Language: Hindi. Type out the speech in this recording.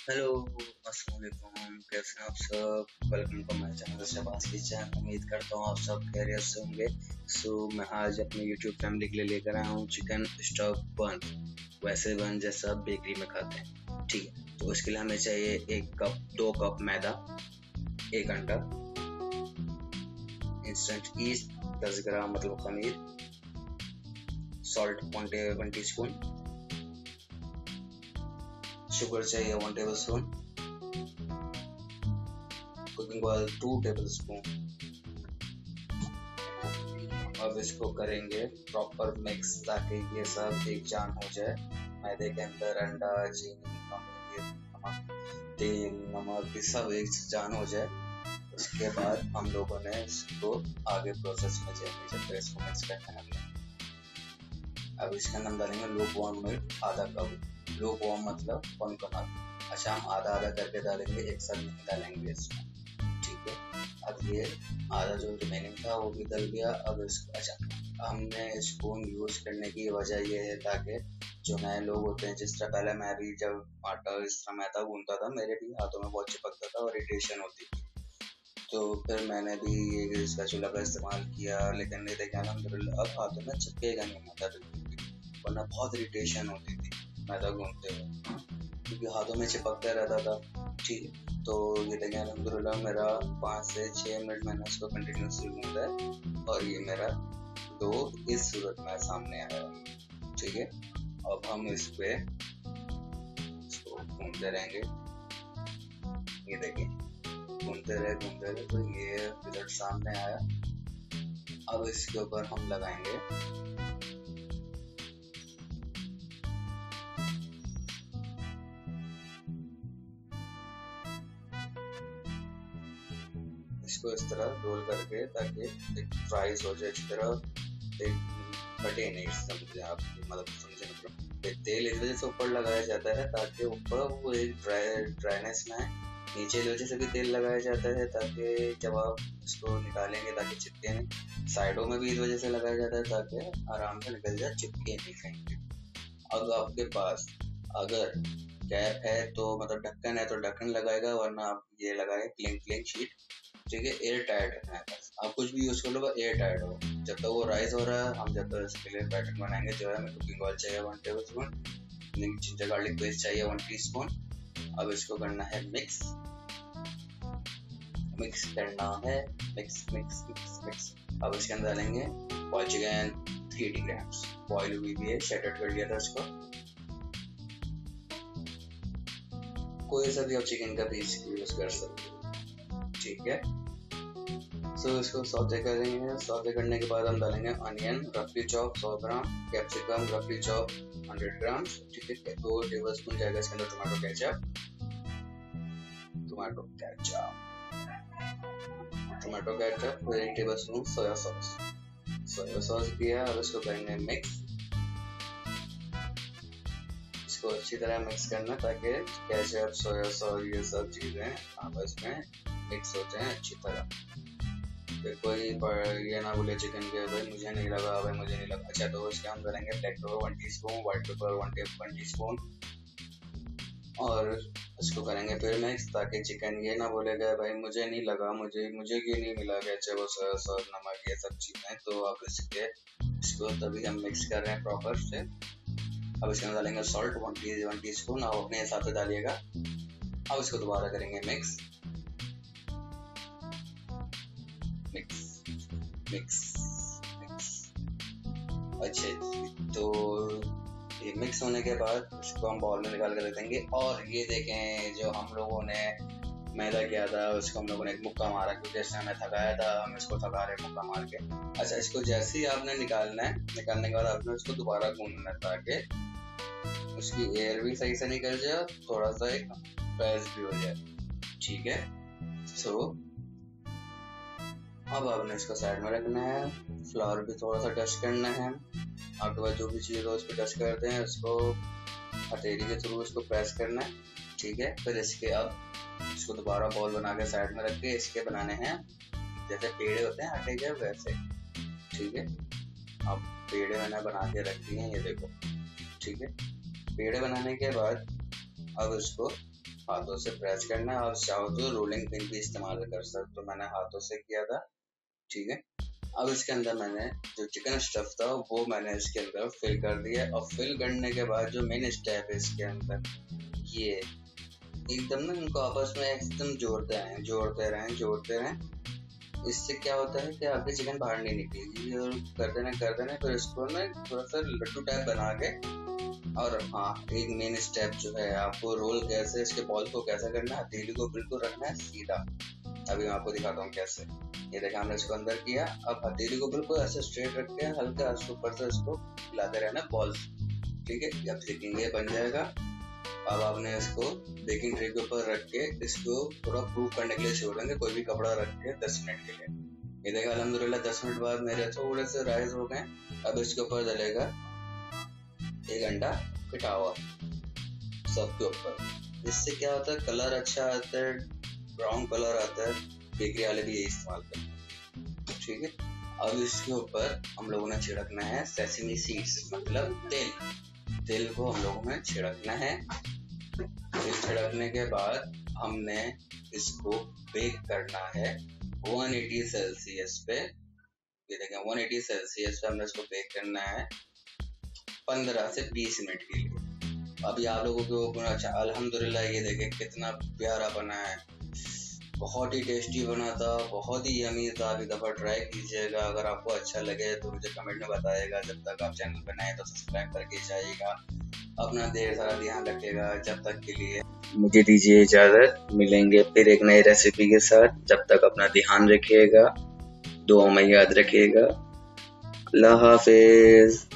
हेलो, अस्सलाम वालेकुम। कैसे हैं आप सब? Welcome to my channel Shahbaz kitchen. उम्मीद करता हूँ आप सब खैरियत से होंगे। मैं आज अपने यूट्यूब फैमिली के लिए लेकर आया हूँ चिकन स्टफ बन। वैसे बन जैसा बेकरी में खाते हैं, ठीक है। तो उसके लिए हमें चाहिए 2 कप मैदा, 1 अंडा, इंस्टेंट ईस्ट 10 ग्राम मतलब खमीर, सॉल्ट 1 टीस्पून, शुगर चाहिए 1 टेबलस्पून, कुकिंग ऑयल 2 टेबलस्पून। अब इसको करेंगे प्रॉपर मिक्स ताकि ये सब एक जान हो जाए। मैदे के अंदर अंडा, चीनी, नमक, तेल, नमक ये सब एक जान हो जाए। उसके बाद हम लोगों ने इसको आगे प्रोसेस में जाएंगे। इसको मिक्स करना है हमने। अब इसके अंदर डालेंगे लूक वार्म मिल्क आधा कप। लूक वार्म मतलब कौन। अच्छा, हम आधा आधा करके डालेंगे, एक साथ नहीं डालेंगे इसमें, ठीक है। अब ये आधा जो रिमेनिंग था वो भी डल गया। अब इसको अच्छा, हमने स्पून यूज करने की वजह ये है ताकि जो नए लोग होते हैं, जिस तरह पहले मैं भी जब आटा इस तरह मैदा गूंथता था, मेरे भी हाथों में बहुत चिपकता था और इरिटेशन होती थी। तो फिर मैंने भी ये स्पैचुला का इस्तेमाल किया, लेकिन ये देखा अल्हम्दुलिल्लाह अब हाथों में चिपकेगा नहीं मैदा बिल्कुल भी, वरना बहुत इरिटेशन होती थी मैदा गूंथते हुए क्योंकि हाथों में चिपकता रहता था, ठीक है। तो ये देखें अल्हम्दुलिल्लाह मेरा 5 से 6 मिनट मैंने इसको कंटिन्यूसली गूंथा है और ये मेरा डो इस सूरत में सामने आया, ठीक है। अब हम इसको गूंथते रहेंगे। ये देखिए घूमते रहे तो ये रिजल्ट सामने आया। अब इसके ऊपर हम लगाएंगे इसको इस तरह रोल करके ताकि एक फ्राइज हो जाए अच्छी तरह, एक फटे नहीं, समझे आप, मतलब समझे मतलब तेल इस वजह से ऊपर लगाया जाता है ताकि ऊपर वो एक ड्राइनेस में है। नीचे की वजह से भी तेल लगाया जाता है ताकि जब आप इसको निकालेंगे ताकि चिपके नहीं। साइडों में भी इस वजह से लगाया जाता है ताकि आराम से निकल जाए, चिपके नहीं कहीं पे। अब आपके पास अगर कैप है तो मतलब ढक्कन है तो ढक्कन लगाएगा, वरना आप ये लगाए क्लिंग शीट, ठीक है। एयर टाइट रखना है बस, आप कुछ भी यूज कर लो, एयर टाइट हो। जब तक वो राइस हो रहा है हम जब तक इसके लिए पैटर्न बनाएंगे। जो है हमें कुकिंग ऑयल चाहिए 1 टेबलस्पून, जिंजर गार्लिक पेस्ट चाहिए 1 टीस्पून। अब इसको करना है मिक्स करना है, मिक्स। अब इसके अंदर डालेंगे बॉइल चिकन 380 ग्राम्स, बॉइल हुई भी है, शेटेड कर लिया था इसको। कोई सा भी आप चिकन का पीस यूज कर सकते हो, ठीक है। इसको सौते करेंगे। सौते करने के बाद हम डालेंगे अनियन रफली चॉप 100 ग्राम, कैप्सिकम रफली चॉप 100 ग्राम, ठीक है। 2 टेबलस्पून जाएगा इसके अंदर tomato ketchup, tomato ketchup 1 tablespoon soya sauce दिया। अब इसको करेंगे मिक्स। इसको अच्छी तरह मिक्स करना ताकि केचप, सोया सॉस ये सब चीजें आपस में मिक्स हो जाए अच्छी तरह। फिर कोई ये ना बोले चिकन के भाई मुझे नहीं लगा। अच्छा, तो इसके हम करेंगे black pepper 1 teaspoon, white pepper 1 teaspoon और इसको करेंगे फिर मिक्स ताकि चिकन ये ना बोलेगा भाई मुझे नहीं लगा, मुझे क्यों नहीं मिला केचप, सोया सॉस, नमक ये सब चीजें। तो अब इसको तभी हम मिक्स कर रहे हैं प्रॉपर से। अब इसके अंदर डालेंगे सॉल्ट 1 टीस्पून, आप अपने हिसाब से डालिएगा। अब इसको दोबारा करेंगे मिक्स। अच्छे, तो ये मिक्स होने के बाद इसको हम बाउल में निकाल कर रख देंगे। और ये देखें जो हम लोगों ने मैदा किया था उसको हम लोगों ने एक मुक्का मारा क्योंकि इसने हमें थकाया था, हम इसको थका रहे मुक्का मार के। अच्छा, इसको जैसे ही आपने निकालना है, निकालने के बाद आपने उसको दोबारा गूंदना है ताकि उसकी एयर भी सही से निकल जाए, थोड़ा सा एक प्रेस भी हो जाए, ठीक है। अब आपने इसको साइड में रखना है। फ्लावर भी थोड़ा सा टच करना है। आपके पास जो भी चीज हो उस पर टच करते हैं, इसको हथेली के थ्रू इसको प्रेस करना है, ठीक है। फिर इसको दोबारा बॉल बना के साइड में रख के इसके बनाने हैं जैसे पेड़े होते हैं आटे के, वैसे, ठीक है। अब पेड़े मैंने बना के रख दिए हैं, ये देखो, ठीक है। पेड़े बनाने के बाद अब इसको हाथों से प्रेस करना है, और चाहो तो रोलिंग पिन भी इस्तेमाल कर सकते। तो मैंने हाथों से किया था, ठीक है। अब इसके अंदर मैंने जो चिकन स्टफ था वो मैंने इसके अंदर फिल कर दिया, और फिल करने के बाद जो मेन स्टेप है इसके अंदर, ये एकदम ना इनको आपस में एकदम जोड़ते रहें। इससे क्या होता है कि आपकी चिकन बाहर नहीं निकलेगी, और कर देना फिर इसको ना थोड़ा सा लड्डू टाइप बना के। और हाँ, एक मेन स्टेप जो है, आपको रोल कैसे, इसके बॉल को कैसा करना है, हथेली को बिल्कुल रखना है सीधा। अभी मैं आपको दिखाता हूँ कैसे। ये देखा हमने इसको अंदर किया, अब हथेली को बिल्कुल ऐसे स्ट्रेट रख के हल्का ऊपर से इसको हिलाते रहना बॉल्स, ठीक है। जब देखेंगे ये बन जाएगा। अब आपने इसको बेकिंग ट्रे के ऊपर रख के इसको थोड़ा प्रूफ करने के लिए छोड़ेंगे, कोई भी कपड़ा रख के 10 मिनट के लिए। ये देखा अल्हम्दुलिल्लाह 10 मिनट बाद मेरे थोड़े से राइस हो गए। अब इसके ऊपर डलेगा 1 अंडा पिटा हुआ सबके ऊपर। इससे क्या होता है, कलर अच्छा आता है, ब्राउन कलर आता है। बेकरी वाले भी यही इस्तेमाल करते हैं, ठीक है। अब इसके ऊपर हम लोगों ने छिड़कना है सेसमी सीड्स, मतलब तेल को हम लोगों ने छिड़कना है। फिर छिड़कने के बाद हमने इसको बेक करना है 180 सेल्सियस पे। ये देखें 180 सेल्सियस पे हमने इसको बेक करना है 15 से 20 मिनट के लिए। अभी आप लोगों को अच्छा अल्हम्दुलिल्लाह ये देखें कितना प्यारा बना है, बहुत ही टेस्टी बना था, बहुत ही यमी था। अभी दफ़ा ट्राई कीजिएगा। अगर आपको अच्छा लगे तो मुझे कमेंट में बताइएगा। जब तक आप चैनल पर नए तो सब्सक्राइब करके जाइएगा। अपना ढेर सारा ध्यान रखिएगा। जब तक के लिए मुझे दीजिए इजाज़त, मिलेंगे फिर एक नई रेसिपी के साथ। जब तक अपना ध्यान रखिएगा, दुआ में याद रखिएगा। अल्लाह हाफिज़।